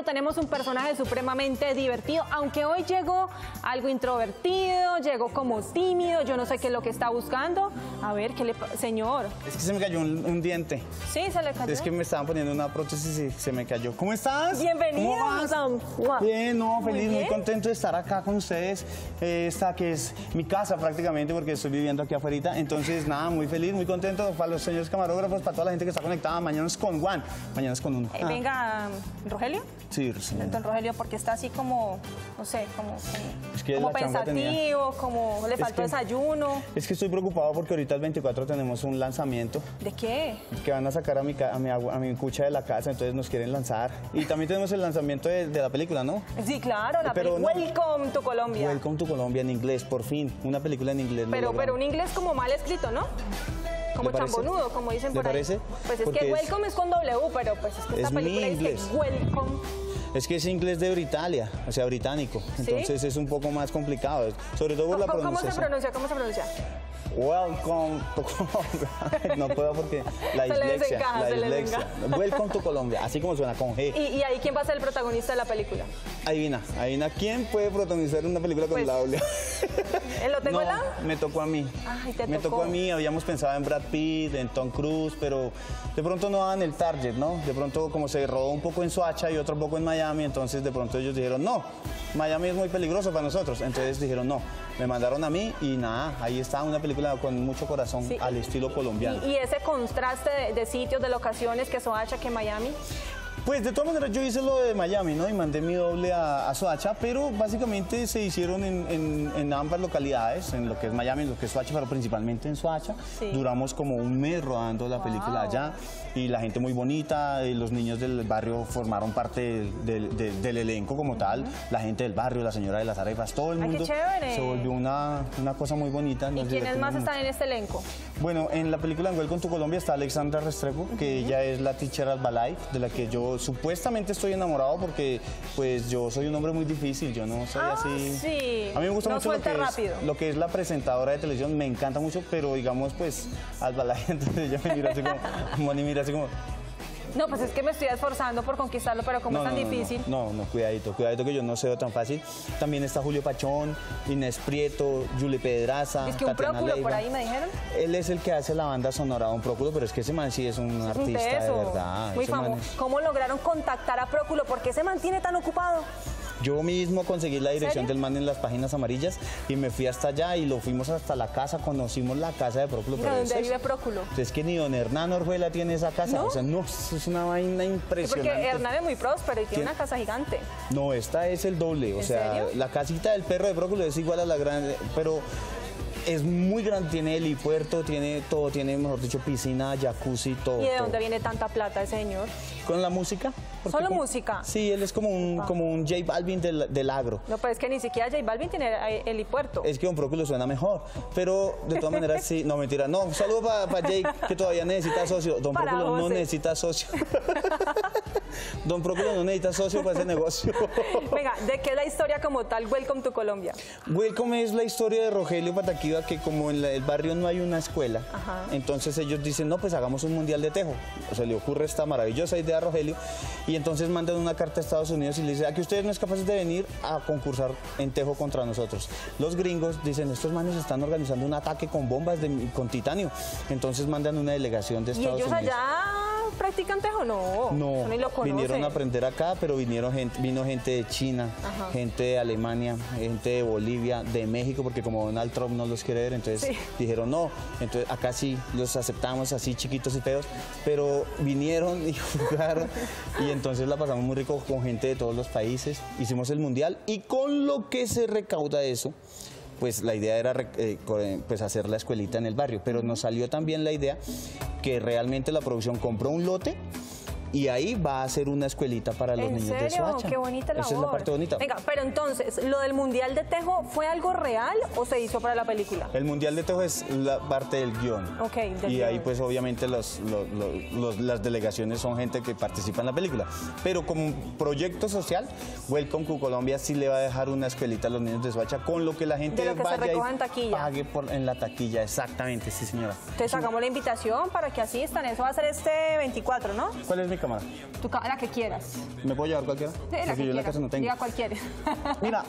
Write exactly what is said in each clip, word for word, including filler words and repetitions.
tenemos un personaje supremamente divertido, aunque hoy llegó algo introvertido, llegó como tímido, yo no sé qué es lo que está buscando. A ver, ¿qué le pasa? Señor. Es que se me cayó un, un diente. Sí, se le cayó. Es que me estaban poniendo una prótesis y se me cayó. ¿Cómo estás? Bienvenido. ¿Cómo vas? Bien, no, feliz, muy, muy contento de estar acá con ustedes. Eh, esta que es mi casa prácticamente porque estoy viviendo aquí afuera. Entonces, nada, muy feliz, muy contento para los señores camarógrafos, para toda la gente que está conectada. Mañana es con Juan, mañana es con uno. Eh, venga, ¿Rogelio? Sí, sí. Don Rogelio, porque está así como, no sé, como, como, es que como la pensativo, tenía... como le faltó es que, desayuno. Es que estoy preocupado porque ahorita el veinticuatro tenemos un lanzamiento. ¿De qué? Que van a sacar a mi, a mi, a mi cucha de la casa, entonces nos quieren lanzar. Y también tenemos el lanzamiento de, de la película, ¿no? Sí, claro, la pero película no, Welcome to Colombia. Welcome to Colombia en inglés, por fin, una película en inglés. Pero, pero un inglés como mal escrito, ¿no? Como chambonudo, como dicen por ahí. parece? Pues es Porque que es, welcome es con W, pero pues es que esta es película mi dice inglés. welcome. Es que es inglés de Britalia, o sea, británico. Entonces ¿Sí? es un poco más complicado, sobre todo por la ¿Cómo, pronunciación. ¿Cómo se pronuncia? ¿Cómo se pronuncia? Welcome to Colombia. No puedo porque la se dislexia. Encaja, la se dislexia. Welcome to Colombia, así como suena, con G. ¿Y, y ahí quién va a ser el protagonista de la película? Adivina, adivina, ¿quién puede protagonizar una película con pues, la doble? ¿Lo tengo no, lado? me tocó a mí. Ay, te me tocó. tocó a mí, habíamos pensado en Brad Pitt, en Tom Cruise, pero de pronto no daban el target, ¿no? De pronto como se rodó un poco en Soacha y otro poco en Miami, entonces de pronto ellos dijeron, no, Miami es muy peligroso para nosotros. Entonces dijeron, no, me mandaron a mí y nada, ahí está una película con mucho corazón, sí, al estilo colombiano. ¿Y, y ese contraste de, de sitios, de locaciones, que Soacha, que Miami? Pues de todas maneras yo hice lo de Miami, ¿no? Y mandé mi doble a, a Soacha, pero básicamente se hicieron en, en, en ambas localidades, en lo que es Miami, en lo que es Soacha, pero principalmente en Soacha. Sí. Duramos como un mes rodando la película wow. allá y la gente muy bonita, y los niños del barrio formaron parte del, del, del, del elenco como tal, uh-huh. la gente del barrio, la señora de las arepas, todo el mundo. Ay, qué chévere. Se volvió una, una cosa muy bonita. ¿Y quiénes más están en este elenco? Bueno, en la película en Welcome to Colombia está Alexandra Restrepo, uh-huh. que ella es la teacher Albalife, de la que yo supuestamente estoy enamorado porque pues yo soy un hombre muy difícil, yo no soy ah, así. Sí. A mí me gusta no mucho lo que, rápido. Es, lo que es la presentadora de televisión, me encanta mucho, pero digamos pues Albalife, entonces ella me mira así como, Moni mira así como... No, pues es que me estoy esforzando por conquistarlo, pero como no, es tan no, difícil. No, no, no, cuidadito, cuidadito que yo no cedo tan fácil. También está Julio Pachón, Inés Prieto, Julie Pedraza, Es que un Tatiana Próculo Leiva. por ahí me dijeron. Él es el que hace la banda sonora de un Próculo, pero es que ese man sí es un es artista un de verdad. Muy famoso. Es... ¿Cómo lograron contactar a Próculo? ¿Por qué se mantiene tan ocupado? Yo mismo conseguí la dirección ¿Serio? del man en las páginas amarillas y me fui hasta allá y lo fuimos hasta la casa, conocimos la casa de Próculo. ¿Pero dónde vive Próculo? Es que ni don Hernán Orjuela tiene esa casa, ¿No? O sea, no, es una vaina impresionante. Sí, porque Hernán es muy próspero y tiene una casa gigante. No, esta es el doble, o sea, serio? La casita del perro de Próculo es igual a la grande, pero... Es muy grande, tiene helipuerto, tiene todo, tiene, mejor dicho, piscina, jacuzzi, todo. ¿Y de todo. dónde viene tanta plata ese señor? ¿Con la música? ¿Solo como, música? Sí, él es como un, como un J Balvin del, del agro. No, pero es que ni siquiera J Balvin tiene helipuerto. Es que Don Próculo suena mejor, pero de todas maneras sí, no, mentira, no, un saludo para pa Jake, que todavía necesita socio. Don para Próculo José. no necesita socio. Don Próculo no necesita socio para ese negocio. Venga, ¿de qué es la historia como tal Welcome to Colombia? Welcome es la historia de Rogelio Pataquiva, que como en la, el barrio no hay una escuela, ajá. entonces ellos dicen, no, pues hagamos un mundial de tejo. O sea, le ocurre esta maravillosa idea a Rogelio, y entonces mandan una carta a Estados Unidos y le dicen, a que ustedes no es capaces de venir a concursar en tejo contra nosotros. Los gringos dicen, estos manes están organizando un ataque con bombas de, con titanio. Entonces mandan una delegación de Estados Unidos. ¿Y ellos allá practican tejo? No, no, ni lo vinieron a aprender acá, pero vinieron gente, vino gente de China, ajá. gente de Alemania, gente de Bolivia, de México, porque como Donald Trump no los quiere ver, entonces sí. dijeron no, entonces acá sí los aceptamos así chiquitos y feos, pero vinieron y jugaron y entonces la pasamos muy rico con gente de todos los países, hicimos el mundial y con lo que se recauda eso, pues la idea era eh, pues hacer la escuelita en el barrio, pero nos salió también la idea que realmente la producción compró un lote y ahí va a ser una escuelita para los niños serio? de Soacha. Qué bonita labor. Esa es la parte bonita. Venga, pero entonces, ¿lo del Mundial de Tejo fue algo real o se hizo para la película? El Mundial de Tejo es la parte del guión. Ok, del Y guión. ahí pues obviamente los, los, los, los, las delegaciones son gente que participa en la película. Pero como proyecto social, Welcome to Colombia sí le va a dejar una escuelita a los niños de Soacha con lo que la gente de lo que vaya se y en taquilla. pague por, en la taquilla. Exactamente, sí señora. Entonces sacamos la invitación para que asistan. Eso va a ser este veinticuatro, ¿no? ¿Cuál es mi mi cámara? Tu cámara, la que quieras. ¿Me puedo llevar cualquiera? Sí, la Porque que yo en la quieras. casa no tengo. Diga cualquiera. Mira.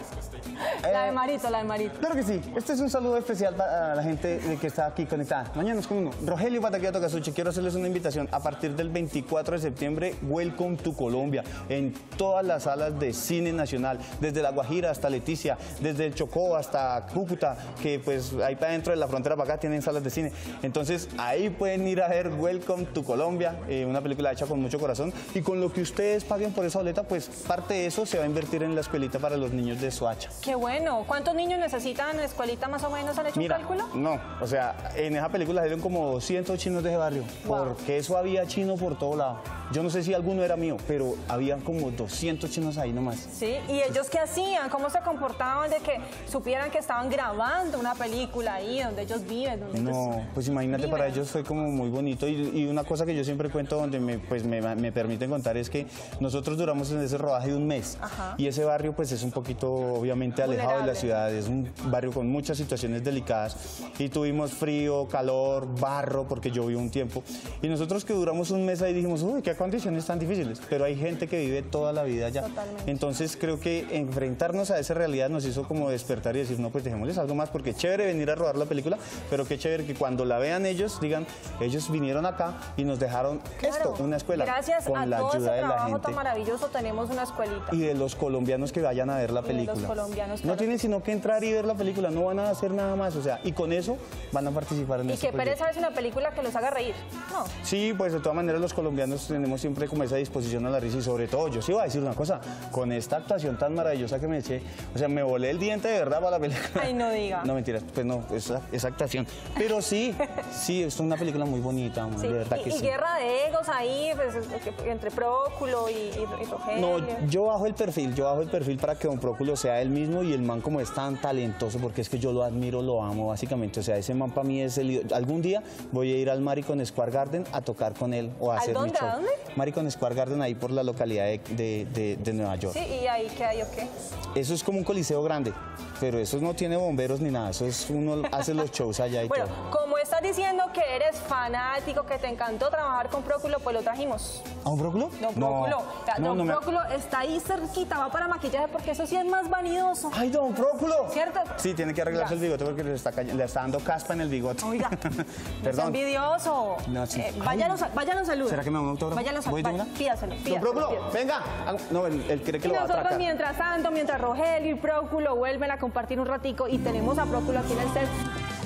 La eh, de Marito, la de Marito. Claro que sí. Este es un saludo especial para la gente que está aquí conectada. Mañana es con uno. Rogelio Pataquia Tocasuche, quiero hacerles una invitación. A partir del veinticuatro de septiembre, Welcome to Colombia. En todas las salas de cine nacional. Desde La Guajira hasta Leticia. Desde el Chocó hasta Cúcuta. Que pues ahí para dentro de la frontera para acá tienen salas de cine. Entonces ahí pueden ir a ver Welcome to Colombia. Eh, una película hecha con mucho corazón. Y con lo que ustedes paguen por esa boleta, pues parte de eso se va a invertir en la escuelita para los niños de Soacha. Qué bueno. ¿Cuántos niños necesitan en la escuelita más o menos? ¿Han hecho Mira, un cálculo? no, o sea, en esa película salieron como doscientos chinos de ese barrio, Wow. porque eso había chino por todo lado. Yo no sé si alguno era mío, pero había como doscientos chinos ahí nomás. Sí, ¿y ellos qué hacían? ¿Cómo se comportaban de que supieran que estaban grabando una película ahí donde ellos viven? Donde No, ellos pues imagínate, viven? para ellos fue como muy bonito y, y una cosa que yo siempre cuento donde me, pues me, me permiten contar es que nosotros duramos en ese rodaje de un mes. Ajá. Y ese barrio pues es un poquito obviamente alejado de la Vulnerable. ciudad, es un barrio con muchas situaciones delicadas y tuvimos frío, calor, barro porque llovió un tiempo y nosotros que duramos un mes ahí dijimos, uy, qué condiciones tan difíciles, pero hay gente que vive toda la vida allá. Totalmente. Entonces creo que enfrentarnos a esa realidad nos hizo como despertar y decir, no, pues dejémosles algo más porque chévere venir a rodar la película, pero qué chévere que cuando la vean ellos digan, ellos vinieron acá y nos dejaron Claro. esto, una escuela, Gracias con a la todo ayuda ese de la trabajo gente tan maravilloso tenemos una escuelita. y de los colombianos que vayan a ver la de los película. colombianos, No claro. tienen sino que entrar y ver la película, no van a hacer nada más, o sea, y con eso van a participar en Y este que proyecto. pereza es una película que los haga reír. No. Sí, pues de todas maneras los colombianos tenemos siempre como esa disposición a la risa y sobre todo, yo sí iba a decir una cosa, con esta actuación tan maravillosa que me eché, o sea, me volé el diente de verdad para la película. Ay, no diga. No, mentiras, pues no, esa, esa actuación. Pero sí, sí, es una película muy bonita, Sí. de verdad y, que y sí. guerra de egos ahí, pues, es lo que- entre Próculo y, y, y Rogelio. No, yo bajo el perfil, yo bajo el perfil para que Don Próculo sea él mismo y el man como es tan talentoso, porque es que yo lo admiro, lo amo básicamente, o sea, ese man para mí es el ídolo. Algún día voy a ir al Maricon Square Garden a tocar con él o a ¿Al hacer mi dónde? show. ¿A dónde? Maricon Square Garden ahí por la localidad de, de- de- de Nueva York. Sí, y ahí qué hay o qué. Eso es como un coliseo grande, pero eso no tiene bomberos ni nada, eso es uno hace los shows allá y Bueno, todo. como estás diciendo que eres fanático, que te encantó trabajar con Próculo, pues lo trajimos. ¿A un Próculo? Don Próculo. O sea, no, Don no me- Próculo está ahí cerquita, va para maquillaje porque eso sí es más vanidoso. ¡Ay, Don Próculo! ¿Cierto? Sí, tiene que arreglarse Ya. el bigote porque le está, cay- le está dando caspa en el bigote. Oiga, no es Perdón. envidioso. No, sí. Eh, Ay. váyalo, a- váyalo a saludar. ¿Será que me da un autógrafo? Váyalo a ¿Voy de saludar. una? Pídaselo, Don pídaselo, Próculo, pídaselo. venga. Ah, no, él, él cree que Y lo va a nosotros atracar. mientras tanto, mientras Rogelio y Próculo vuelven a compartir un ratico y tenemos a Próculo aquí en el set.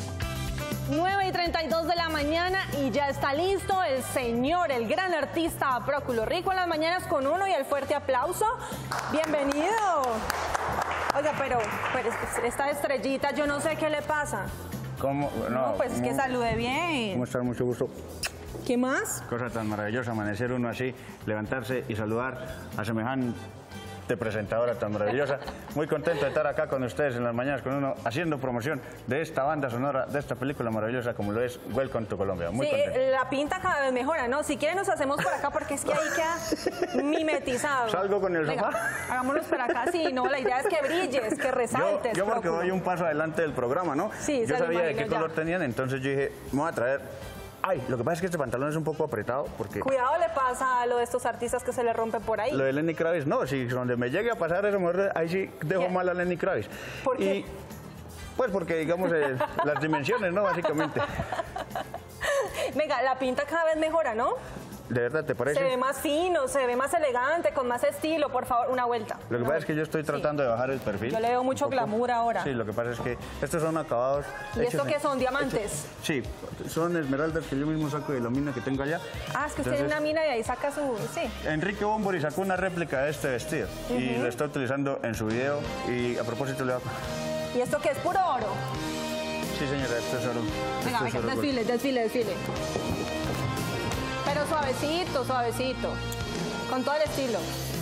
nueve y treinta y dos de la mañana y ya está listo el señor, el gran artista Próculo Rico en las mañanas con uno y el fuerte aplauso. Bienvenido. Oiga, pero, pero esta estrellita, yo no sé qué le pasa. ¿Cómo? No, pues es que ¿cómo- salude bien. ¿Cómo estás? Mucho gusto. ¿Qué más? Cosa tan maravillosa, amanecer uno así, levantarse y saludar a semejante presentadora tan maravillosa. Muy contento de estar acá con ustedes en las mañanas con uno, haciendo promoción de esta banda sonora, de esta película maravillosa como lo es Welcome to Colombia. Muy Sí, contento. eh, la pinta cada vez mejora, ¿no? Si quieren nos hacemos por acá porque es que ahí queda mimetizado. ¿Salgo con el Venga, sofá? hagámonos por acá, sí, no, la idea es que brilles, que Yo, resaltes. yo porque Próculo. voy un paso adelante del programa, ¿no? Sí, yo se lo sabía de imagino qué ya. color tenían, entonces yo dije, me voy a traer... Ay, lo que pasa es que este pantalón es un poco apretado porque... Cuidado le pasa a lo de estos artistas que se le rompe por ahí. Lo de Lenny Kravitz, no, si donde me llegue a pasar eso, mejor ahí sí dejo ¿Qué? mal a Lenny Kravitz. ¿Por qué? Y, pues porque, digamos, eh, las dimensiones, ¿no? Básicamente. Venga, la pinta cada vez mejora, ¿no? ¿De verdad te parece? Se ve más fino, se ve más elegante, con más estilo. Por favor, una vuelta. Lo que Una pasa es que vuelta. yo estoy tratando de bajar el perfil. Yo le veo un mucho poco. glamour ahora. Sí, lo que pasa es que estos son acabados. ¿Y hechos esto en- qué son? ¿Diamantes? hechos- sí, son esmeraldas que yo mismo saco de la mina que tengo allá. Ah, es que usted tiene una mina y ahí saca su... Sí. Enrique Bombori sacó una réplica de este vestido y lo está utilizando en su video. Y a propósito le va a... ¿Y esto qué es? Puro oro. Sí, señora, esto es oro. Venga, Esto es venga, oro, pues. desfile, desfile, desfile. Pero suavecito, suavecito. Con todo el estilo.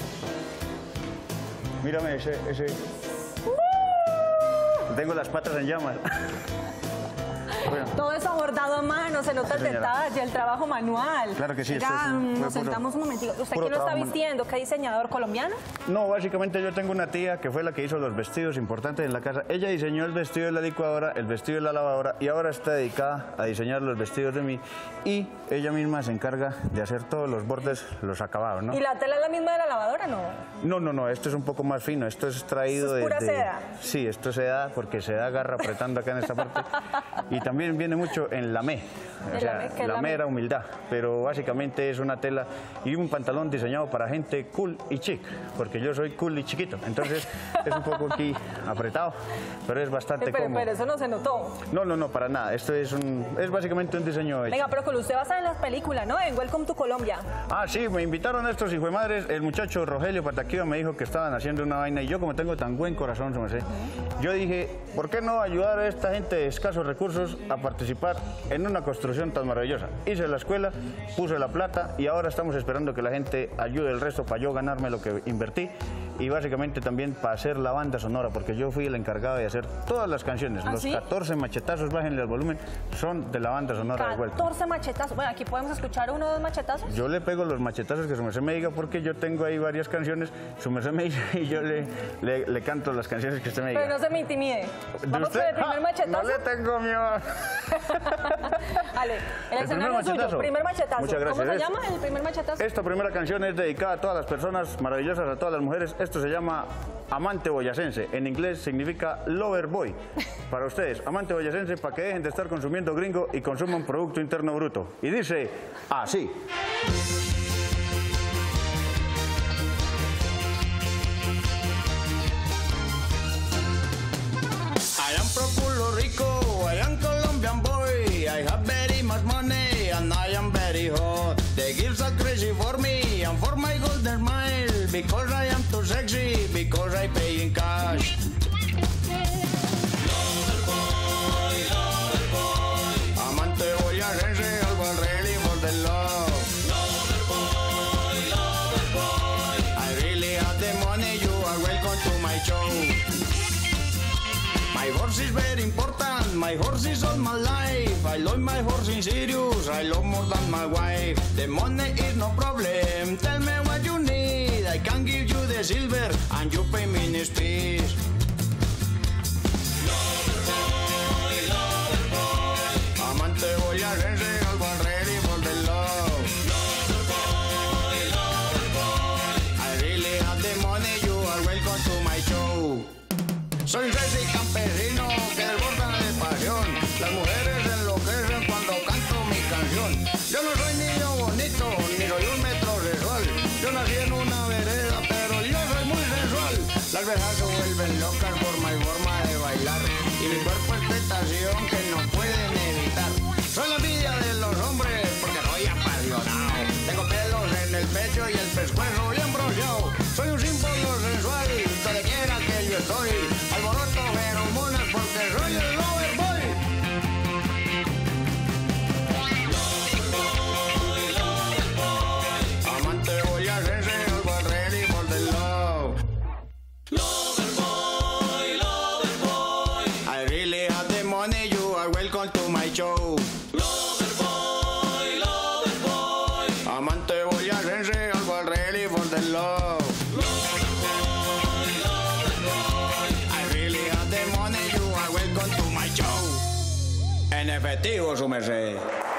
Mírame ese, ese. Tengo las patas en llamas. Bueno. Todo eso bordado a mano, se nota el detalle, el trabajo manual. Claro que sí. Mira, esto es un, nos puro, sentamos un momentito. ¿Usted puro quién lo está trabajo vistiendo? ¿Qué diseñador colombiano? No, básicamente yo tengo una tía que fue la que hizo los vestidos importantes en la casa. Ella diseñó el vestido de la licuadora, el vestido de la lavadora y ahora está dedicada a diseñar los vestidos de mí y ella misma se encarga de hacer todos los bordes, los acabados, ¿no? ¿Y la tela es la misma de la lavadora, no? No, no, no, esto es un poco más fino, esto es traído ¿Esto es pura de... seda? Sí, esto es seda porque se da agarra apretando acá en esta parte y también viene mucho en lamé, o sea, lamé, ¿qué es lamé lamé? era humildad, pero básicamente es una tela y un pantalón diseñado para gente cool y chic, porque yo soy cool y chiquito, entonces es un poco aquí apretado, pero es bastante Pero, cómodo. pero eso no se notó. No, no, no, para nada, esto es un, es básicamente un diseño hecho. Venga, pero con usted va a estar en las películas, ¿no? En Welcome to Colombia. Ah, sí, me invitaron a estos hijuemadres. El muchacho Rogelio Pataquiva me dijo que estaban haciendo una vaina y yo, como tengo tan buen corazón, no sé, yo dije, ¿por qué no ayudar a esta gente de escasos recursos a participar en una construcción tan maravillosa? Hice la escuela, puse la plata y ahora estamos esperando que la gente ayude el resto para yo ganarme lo que invertí y básicamente también para hacer la banda sonora, porque yo fui el encargado de hacer todas las canciones. ¿Ah, Los sí? catorce machetazos, bájenle al volumen, son de la banda sonora de Welcome. catorce machetazos. Bueno, aquí podemos escuchar uno o dos machetazos. Yo le pego los machetazos que su merced me diga porque yo tengo ahí varias canciones, su merced me dice y yo le, le, le canto las canciones que usted me diga. Pero no se me intimide. ¿De Vamos usted? con el primer ¡Ah! machetazo. No le tengo miedo. Dale, el escenario es suyo. machetazo. Primer machetazo. Muchas gracias. ¿Cómo se Es- llama el primer machetazo? Esta primera canción es dedicada a todas las personas maravillosas, a todas las mujeres. Esto se llama Amante Boyacense. En inglés significa Lover Boy. Para ustedes, Amante Boyacense, para que dejen de estar consumiendo gringo y consuman Producto Interno Bruto. Y dice así. I am from Puerto Rico, I am Colombian boy. I have very much money and I am very hot. The girls are crazy for me and for my golden smile. Because I am too sexy, because I pay in cash. Lover boy, lover boy. Amante boyacense, algo ready for the love. Lover boy, lover boy. I really have the money, you are welcome to my show. My horse is very important, my horse is all my life. I love my horse in serious, I love more than my wife. The money is no problem, tell me what you need. I can give you the silver and you pay me in speech. Lover boy, lover boy. Amante boyacense, algo ready for the love. Lover boy, lover boy. I really have the money, you are welcome to my show. Soy un sexy campesino que desborda de pasión. Las mujeres enloquecen cuando canto mi canción. Yo no soy niño bonito, ni soy un metrosexual. Yo nací en una vereda, pero yo soy muy sensual. Las viejas se vuelven locas por mi forma de bailar. Y mi cuerpo es tentación que no pueden evitar. Soy la envidia de los hombres porque soy apasionado. Tengo pelos en el pecho y el pescuezo bien bronceado. Soy un símbolo sensual, donde quiera que yo estoy. Alboroto feromonas porque soy el lover boy. Lover boy, lover boy. Amante boyacense, algo ready for the love. Lover boy, lover boy. I really have the money, you are welcome to my show. Lover boy, lover boy. Amante boyacense, algo ready for the love. En efectivo, su merced.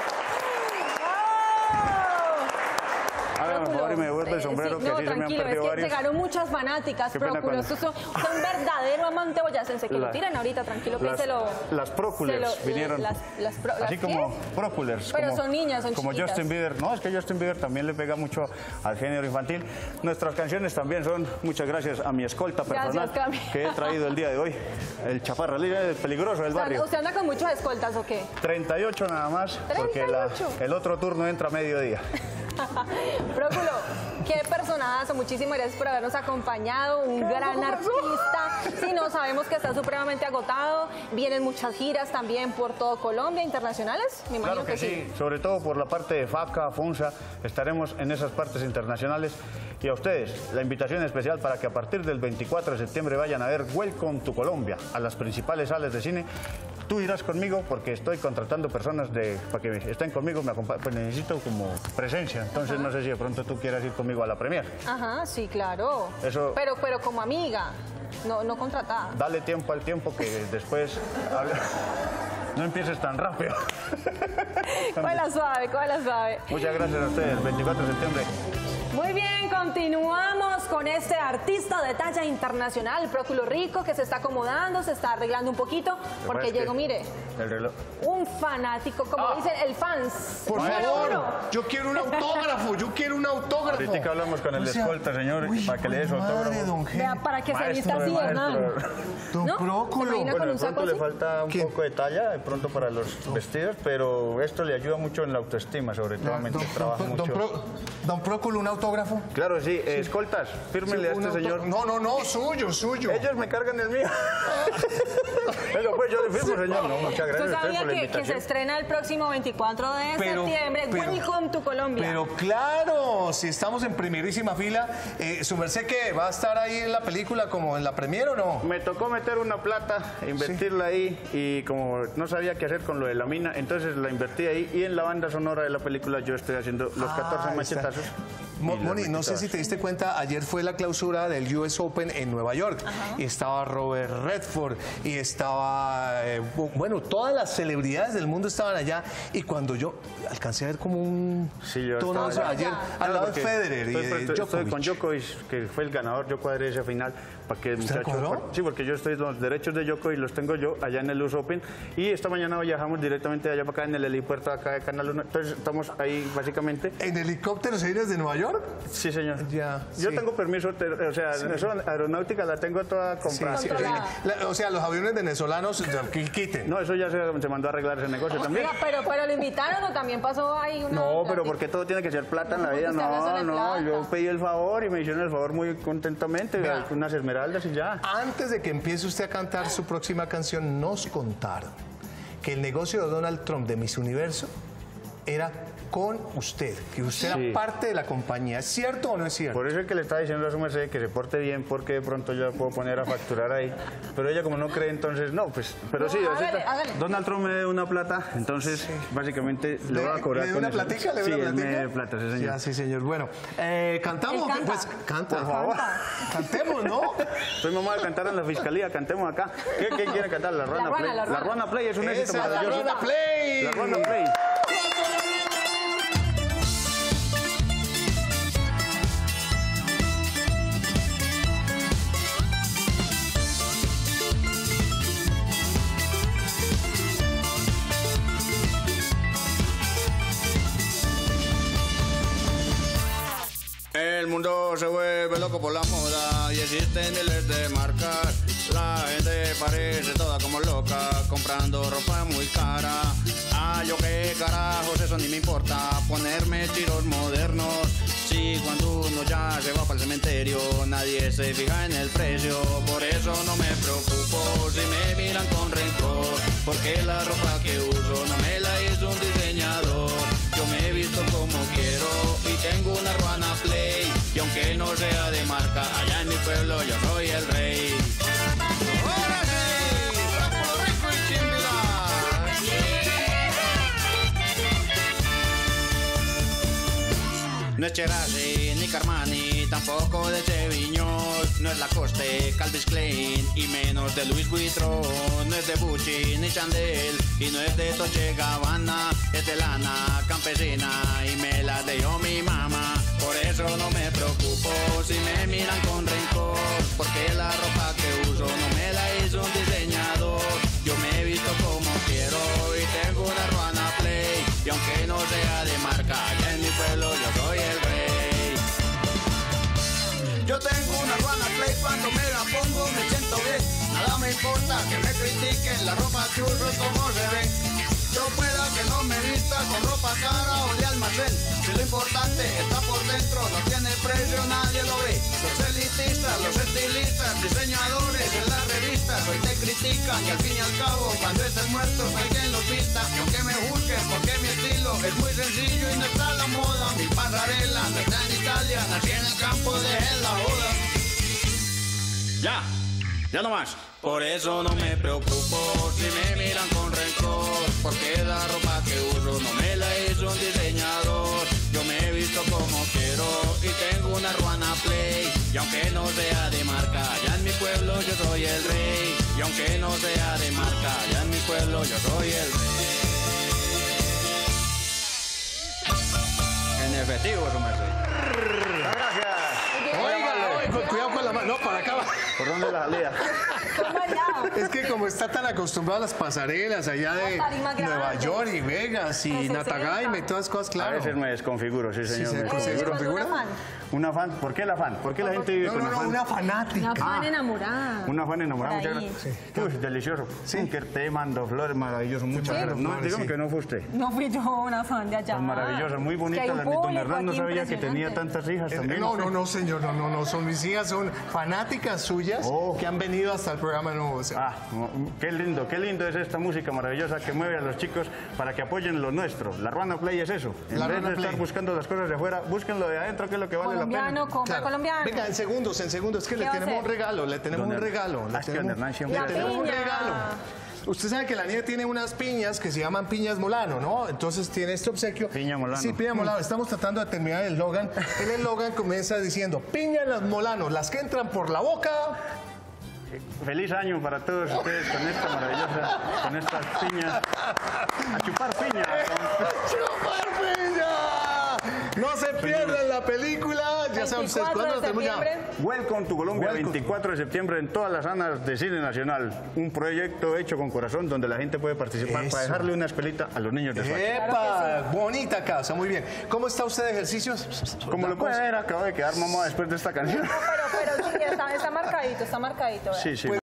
Hágame por favor y me devuelve el sombrero, Sí, que no, así se me han tranquilo, perdido es que varios. llegaron muchas fanáticas, Qué pena Próculo. cuando- Usted es un- un verdadero amante boyacense, que lo La- tiren ahorita, tranquilo, que Las, se lo... las Próculers se lo- vinieron. Las, las, pro- Así ¿las como qué? Próculers. Pero como, son niñas, son Como chiquitas. Justin Bieber. No, es que Justin Bieber también le pega mucho al género infantil. Nuestras canciones también son, muchas gracias a mi escolta Gracias, personal Cami. que he traído el día de hoy. El chaparra, el peligroso del O sea, barrio. ¿usted anda con muchos escoltas o qué? treinta y ocho nada más, porque la- treinta y ocho. el otro turno entra a mediodía. Próculo, qué personazo, muchísimas gracias por habernos acompañado, un gran artista. Sí, no, sabemos que está supremamente agotado, vienen muchas giras también por todo Colombia, internacionales, me imagino Claro que sí, sobre todo por la parte de FACA, FUNSA, estaremos en esas partes internacionales. Y a ustedes, la invitación especial para que a partir del veinticuatro de septiembre vayan a ver Welcome to Colombia, a las principales salas de cine, tú irás conmigo porque estoy contratando personas de, para que estén conmigo, me acompañen, pues necesito como presencia. Entonces Ajá. no sé si de pronto tú quieras ir conmigo a la premier. Ajá, sí, claro. Eso... Pero, pero como amiga, no, no contratada. Dale tiempo al tiempo que después... No empieces tan rápido. Cógela suave, cógela suave. Muchas gracias a ustedes. veinticuatro de septiembre. Muy bien, continuamos con este artista de talla internacional, Próculo Rico, que se está acomodando, se está arreglando un poquito, porque llegó, mire, el reloj. Un fanático, como ah. dicen, el fans. Por favor, uno. yo quiero un autógrafo, yo quiero un autógrafo. Ahorita hablamos con el o sea, escolta, señor, uy, para que le dé su autógrafo. Vea, para que maestro, se vista así, Hernán. Don ¿No? Próculo. Bueno, de pronto le falta un ¿Qué? poco de talla, de pronto para los vestidos, pero esto le ayuda mucho en la autoestima, sobre todo, no, don, trabaja don, mucho. Don, don Próculo, un autógrafo. Claro, sí, eh, escoltas, fírmenle sí, a este señor. No, no, no, suyo, suyo. Ellos me cargan el mío. Eso pues, yo le firmo, señor. No, muchas gracias. ¿Usted sabía que, que se estrena el próximo veinticuatro de pero, septiembre? Pero, Welcome to Colombia. Pero claro, si estamos en primerísima fila, eh, ¿su merced qué? ¿Va a estar ahí en la película como en la premier o no? Me tocó meter una plata, invertirla sí. ahí, y como no sabía qué hacer con lo de la mina, entonces la invertí ahí, y en la banda sonora de la película yo estoy haciendo los catorce ah, machetazos. Moni, no sé si te diste cuenta, ayer fue la clausura del U S Open en Nueva York. Ajá. Y estaba Robert Redford y estaba, eh, bueno, todas las celebridades del mundo estaban allá. Y cuando yo alcancé a ver como un sí, yo tono estaba ayer al lado de Federer y estoy, de estoy, Djokovic. Estoy con Djokovic, que fue el ganador, yo cuadré esa final. Para que el muchacho, sí, porque yo estoy, los derechos de Djokovic los tengo yo allá en el U S Open. Y esta mañana viajamos directamente allá para acá en el helipuerto acá de Canal uno. Entonces estamos ahí básicamente. ¿En helicóptero se viene desde Nueva York? Sí, señor. Ya, yo sí. tengo permiso, o sea, sí. eso, aeronáutica la tengo toda comprada. Sí, sí, la, o sea, los aviones venezolanos que quiten. No, eso ya se, se mandó a arreglar ese negocio oh, también. Pero, pero lo invitaron o también pasó ahí una... No, pero porque todo tiene que ser plata en la vida. No, no, plata. Yo pedí el favor y me hicieron el favor muy contentamente, Vea, unas esmeraldas y ya. Antes de que empiece usted a cantar su próxima canción, nos contaron que el negocio de Donald Trump de Miss Universo era con usted, que usted sí. era parte de la compañía. ¿Es cierto o no es cierto? Por eso es que le estaba diciendo a su merced que se porte bien, porque de pronto yo la puedo poner a facturar ahí. Pero ella como no cree, entonces no, pues... Pero no, sí, hágale, hágale. Donald Trump me dio una plata, entonces sí. básicamente le, le voy a cobrar ¿le con una eso. platica? ¿Le sí, una platica? me dio plata, sí, señor. Sí, sí, señor. Bueno, eh, ¿cantamos? Canta. Pues canta. Por favor. Cantemos, ¿no? Soy mamá de cantar en la fiscalía, cantemos acá. ¿Qué, qué quiere cantar? La Ruana Play. La Ruana Play es un éxito maravilloso. La Ruana Play. La Ruana Play. El mundo se vuelve loco por la moda y existen miles de marcas. La gente parece toda como loca comprando ropa muy cara. Ah, yo qué carajos, eso ni me importa ponerme tiros modernos. Si cuando uno ya se va para el cementerio nadie se fija en el precio. Por eso no me preocupo si me miran con rencor, porque la ropa que uso no me la hizo un diseñador. Yo me he visto como quiero y tengo una Ruana Play. Y aunque no sea de marca, allá en mi pueblo yo soy el rey. ¡Ahora sí! ¡Próculo Rico y Chimbila! No es Cherassi ni Carmani, tampoco de Cheviñol. No es Lacoste, Calvin Klein y menos de Louis Vuitton. No es de Gucci ni Chandel y no es de Dolce Gabbana. Es de lana campesina y me la dio mi mamá. Por eso no me preocupo si me miran con rencor, porque la ropa que uso no me la hizo un diseñador. Yo me he visto como quiero y tengo una Ruana Play. Y aunque no sea de marca, allá en mi pueblo yo soy el rey. Yo tengo una Ruana Play, cuando me la pongo me siento bien. Nada me importa que me critiquen la ropa que uso como se ve. Yo pueda que no me vista con ropa cara o de almacén. Si lo importante está por dentro, no tiene precio, nadie lo ve. Los elitistas, los estilistas, diseñadores en las revistas hoy te critican y al fin y al cabo cuando estés muerto alguien los vista. Y aunque me juzguen porque mi estilo es muy sencillo y no está a la moda, mi pasarela no está en Italia, nací en el campo de la boda. Ya, ya no más. Por eso no me preocupo si me miran con rencor, porque la ropa que uso no me la hizo un diseñador. Yo me he visto como quiero y tengo una Ruana Play, y aunque no sea de marca, allá en mi pueblo yo soy el rey. Y aunque no sea de marca, allá en mi pueblo yo soy el rey. En efectivo, su merced. Gracias. Oiga, oiga, cuidado con la mano. No, para acá. ¿Por dónde la salía? Es que como está tan acostumbrado a las pasarelas allá de tarimas Nueva grandes. York y Vegas y trescientos Natagaima y sesenta. todas las cosas, A claro. veces me desconfiguro, sí, señor. se- me ¿se desconfiguro. configura? Un afán. Un afán. ¿Por qué el afán? ¿Por qué la gente vive No, con no, no, afán? una fanática. Una fan enamorada. Una fan enamorada, Por muchas ahí. gracias. Uy, delicioso. Sí. Que te mando flores, maravilloso, muchas gracias. No, flores, dígame sí. que no fue usted. No fui yo una fan de allá. Son maravillosas, muy Es que bonitas. hay un las- Don público Hernán no aquí sabía que tenía impresionante. tantas hijas Eh, también. No, no, no, señor, no, no, no, son mis hijas, son fanáticas suyas Oh. que han venido hasta el programa nuevo. O sea, Ah, qué lindo, qué lindo es esta música maravillosa que mueve a los chicos para que apoyen lo nuestro. La Ruana Play es eso. En La vez Ruana de estar Play. buscando las cosas de afuera, búsquenlo de adentro, que es lo que vale la Colombiano, pena. compra claro. colombiano. Venga, en segundos, en segundos, es que ¿Qué le va a tenemos hacer? un regalo, le tenemos Don un Her- regalo. Le Ah, es que tenemos, Don Hernán siempre le hace- tenemos un piña. regalo. Usted sabe que la niña tiene unas piñas que se llaman piñas Molano, ¿no? Entonces tiene este obsequio. Piña Molano. Sí, piña Molano. Estamos tratando de terminar el eslogan. El eslogan comienza diciendo, piña las Molano, las que entran por la boca. Feliz año para todos ustedes con esta maravillosa, con estas piñas. A chupar piña. ¡Chupar piña! No se pierdan la película. Ya saben ustedes veinticuatro cuándo de la tenemos ya. septiembre. Welcome to Colombia, Welcome. veinticuatro de septiembre en todas las salas de cine nacional. Un proyecto hecho con corazón donde la gente puede participar Eso. para dejarle una escuelita a los niños de Soacha. ¡Epa! Bonita casa, muy bien. ¿Cómo está usted de ejercicios? Como lo puede ver, acabo de quedar mamá después de esta canción. Pero, pero sí, está, está marcadito, está marcadito. vea. Sí, sí.